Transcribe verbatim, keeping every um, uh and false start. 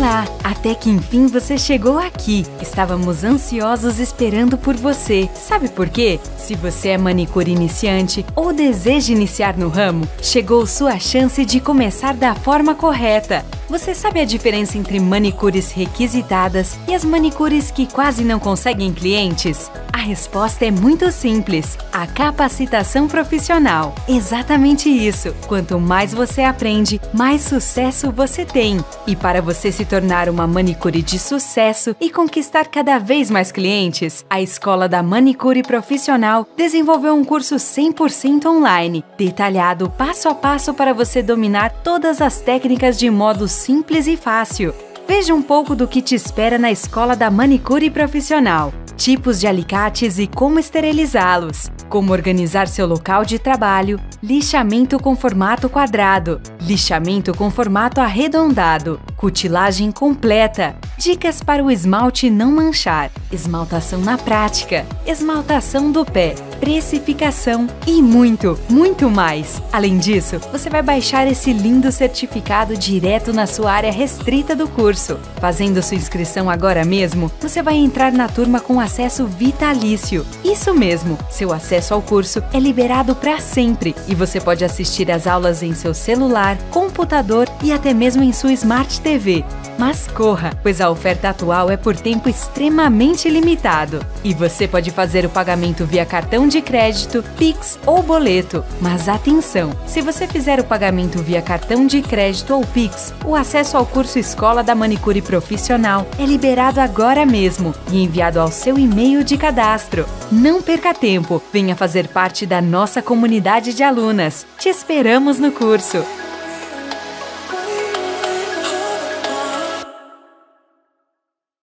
Olá! Até que enfim você chegou aqui. Estávamos ansiosos esperando por você. Sabe por quê? Se você é manicure iniciante ou deseja iniciar no ramo, chegou sua chance de começar da forma correta. Você sabe a diferença entre manicures requisitadas e as manicures que quase não conseguem clientes? A resposta é muito simples: a capacitação profissional. Exatamente isso! Quanto mais você aprende, mais sucesso você tem. E para você se tornar uma manicure de sucesso e conquistar cada vez mais clientes, a Escola da Manicure Profissional desenvolveu um curso cem por cento online, detalhado passo a passo para você dominar todas as técnicas de modo simples e fácil. Veja um pouco do que te espera na Escola da Manicure Profissional. Tipos de alicates e como esterilizá-los, como organizar seu local de trabalho, lixamento com formato quadrado, lixamento com formato arredondado, cutilagem completa, dicas para o esmalte não manchar, esmaltação na prática, esmaltação do pé, precificação e muito, muito mais. Além disso, você vai baixar esse lindo certificado direto na sua área restrita do curso. Fazendo sua inscrição agora mesmo, você vai entrar na turma com acesso vitalício. Isso mesmo, seu acesso ao curso é liberado para sempre e você pode assistir às aulas em seu celular, computador e até mesmo em sua Smart T V. Mas corra, pois a oferta atual é por tempo extremamente limitado. E você pode fazer o pagamento via cartão de crédito, Pix ou boleto. Mas atenção, se você fizer o pagamento via cartão de crédito ou Pix, o acesso ao curso Escola da Manicure Profissional é liberado agora mesmo e enviado ao seu e-mail de cadastro. Não perca tempo, venha fazer parte da nossa comunidade de alunas. Te esperamos no curso!